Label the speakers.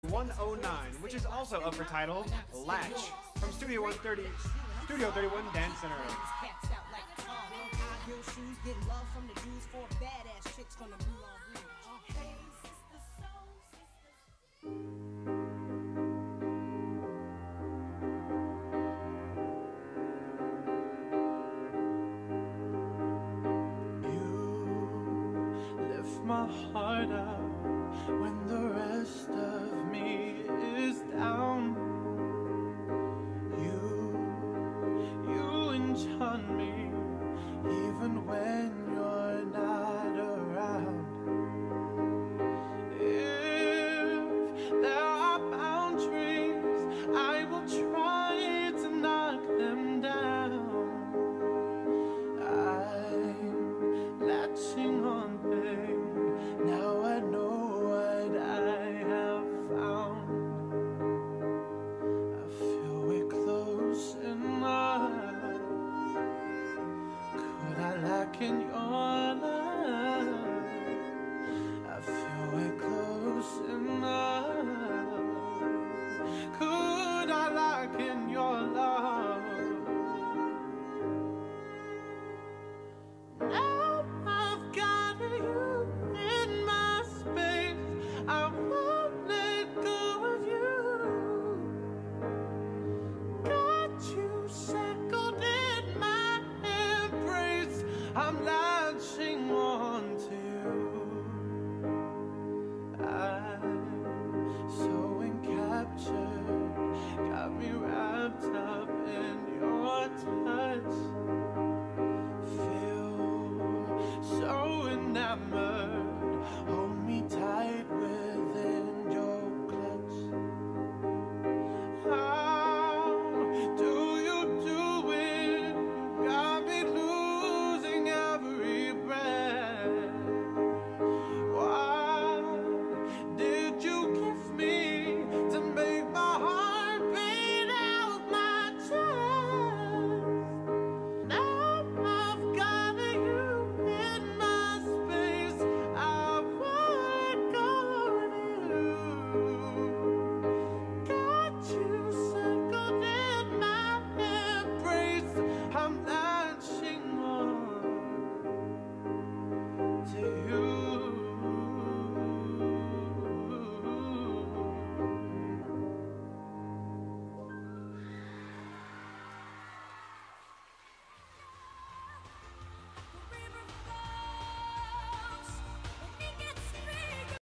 Speaker 1: 109, which is also up for title Latch from Studio 130, Studio 31 Dance Center.
Speaker 2: My heart out when the rest of me is down. You enchant me even when you're not around. If there are boundaries, I will try to knock them down. I'm latching on, babe. Now I know what I have found. I feel we're close enough. Could I lack in your love? I feel we're close enough. Could I lack in